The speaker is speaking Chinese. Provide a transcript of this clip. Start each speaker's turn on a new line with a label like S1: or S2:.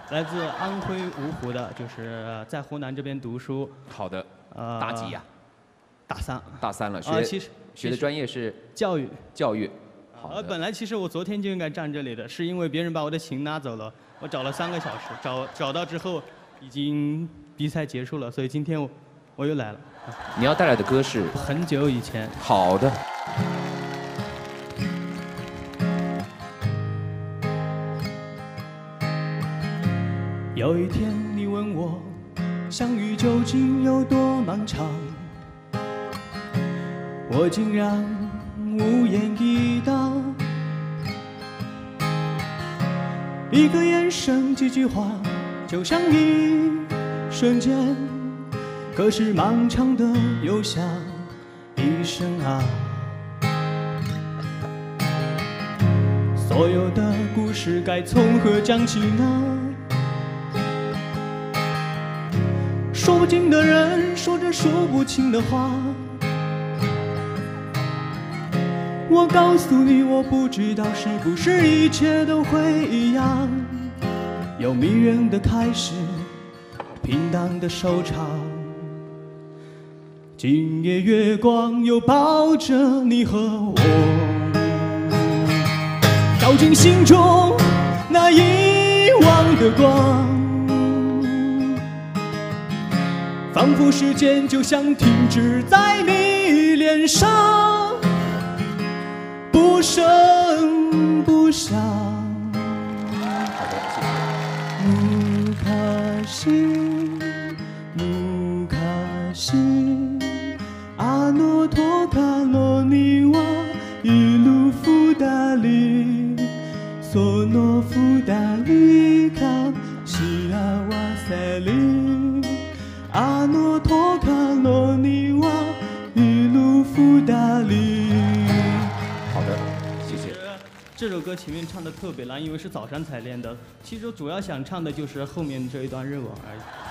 S1: 来自安徽芜湖的，就是在湖南这边读书。
S2: 好的，大几呀？
S1: 大三。
S2: 大三了，学的专业是
S1: 教育。
S2: 教育。好的。
S1: 本来其实我昨天就应该站这里的，是因为别人把我的琴拿走了，我找了3个小时，找到之后，已经比赛结束了，所以今天我又来了。
S2: 你要带来的歌是？
S1: 很久以前。
S2: 好的。
S1: 有一天你问我，相遇究竟有多漫长，我竟然无言以答。一个眼神，几句话，就像一瞬间，可是漫长的又像一生啊。所有的故事该从何讲起呢？说不尽的人，说着说不清的话。我告诉你，我不知道是不是一切都会一样，有迷人的开始，平淡的收场。今夜月光又抱着你和我，照进心中那遗忘的光。仿佛时间就像停止在你脸上，不声不响。木卡西，木卡西，阿诺托卡罗尼瓦，伊鲁夫达里，索诺夫达里卡，西阿瓦塞里。阿诺托卡罗尼瓦，伊鲁夫达里。
S2: 好的，谢谢。
S1: 这首歌前面唱的特别烂，因为是早上才练的。其实主要想唱的就是后面这一段日文而已。